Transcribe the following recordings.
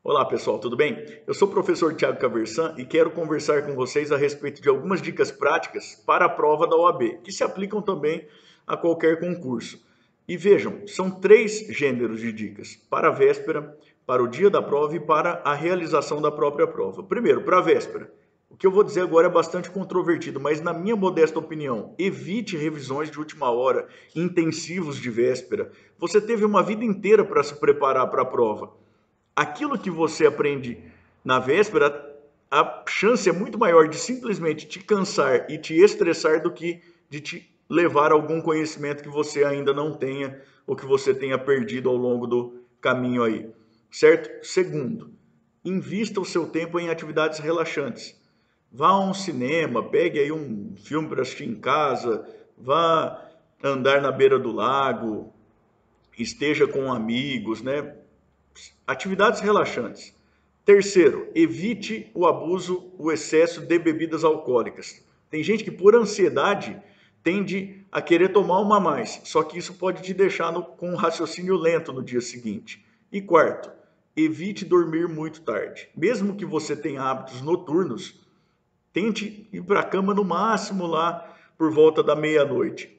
Olá pessoal, tudo bem? Eu sou o professor Thiago Caversan e quero conversar com vocês a respeito de algumas dicas práticas para a prova da OAB, que se aplicam também a qualquer concurso. E vejam, são três gêneros de dicas: para a véspera, para o dia da prova e para a realização da própria prova. Primeiro, para a véspera. O que eu vou dizer agora é bastante controvertido, mas na minha modesta opinião, evite revisões de última hora, intensivos de véspera. Você teve uma vida inteira para se preparar para a prova. Aquilo que você aprende na véspera, a chance é muito maior de simplesmente te cansar e te estressar do que de te levar a algum conhecimento que você ainda não tenha ou que você tenha perdido ao longo do caminho aí, certo? Segundo, invista o seu tempo em atividades relaxantes. Vá a um cinema, pegue aí um filme para assistir em casa, vá andar na beira do lago, esteja com amigos, né? Atividades relaxantes. Terceiro, evite o abuso, o excesso de bebidas alcoólicas. Tem gente que por ansiedade tende a querer tomar uma a mais, só que isso pode te deixar com um raciocínio lento no dia seguinte. E quarto, evite dormir muito tarde. Mesmo que você tenha hábitos noturnos, tente ir para a cama no máximo lá por volta da meia-noite.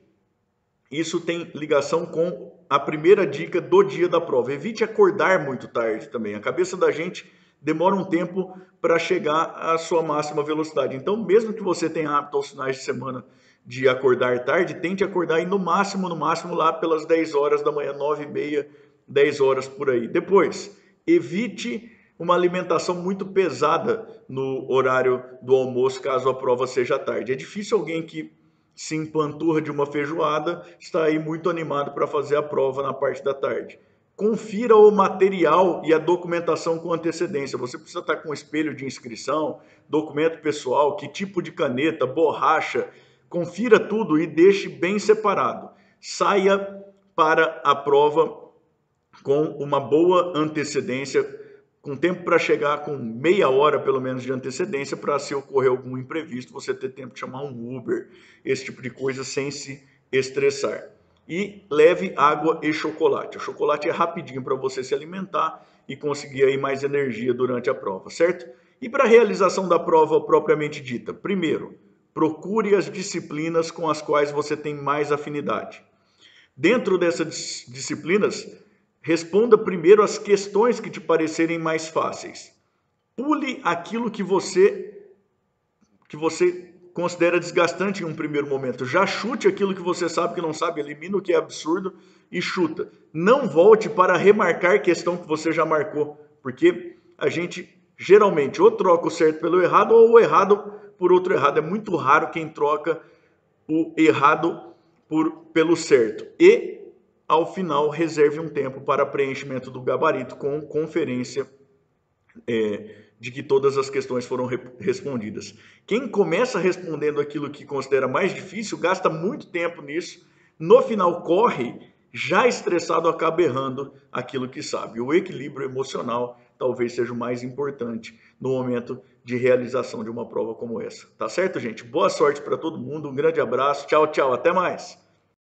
Isso tem ligação com a primeira dica do dia da prova. Evite acordar muito tarde também. A cabeça da gente demora um tempo para chegar à sua máxima velocidade. Então, mesmo que você tenha hábito aos finais de semana de acordar tarde, tente acordar aí no máximo lá pelas 10 horas da manhã, 9h30, 10 horas por aí. Depois, evite uma alimentação muito pesada no horário do almoço, caso a prova seja tarde. É difícil alguém que se empanturra de uma feijoada, está aí muito animado para fazer a prova na parte da tarde. Confira o material e a documentação com antecedência. Você precisa estar com espelho de inscrição, documento pessoal, que tipo de caneta, borracha. Confira tudo e deixe bem separado. Saia para a prova com uma boa antecedência, com tempo para chegar com meia hora pelo menos de antecedência, para se ocorrer algum imprevisto, você ter tempo de chamar um Uber, esse tipo de coisa, sem se estressar. E leve água e chocolate. O chocolate é rapidinho para você se alimentar e conseguir aí mais energia durante a prova, certo? E para a realização da prova propriamente dita, primeiro, procure as disciplinas com as quais você tem mais afinidade. Dentro dessas disciplinas, responda primeiro as questões que te parecerem mais fáceis. Pule aquilo que você considera desgastante em um primeiro momento. Já chute aquilo que você sabe que não sabe, elimina o que é absurdo e chuta. Não volte para remarcar questão que você já marcou, porque a gente geralmente ou troca o certo pelo errado ou o errado por outro errado. É muito raro quem troca o errado pelo certo. E, ao final, reserve um tempo para preenchimento do gabarito com conferência de que todas as questões foram respondidas. Quem começa respondendo aquilo que considera mais difícil, gasta muito tempo nisso, no final corre, já estressado, acaba errando aquilo que sabe. O equilíbrio emocional talvez seja o mais importante no momento de realização de uma prova como essa. Tá certo, gente? Boa sorte para todo mundo, um grande abraço, tchau, tchau, até mais!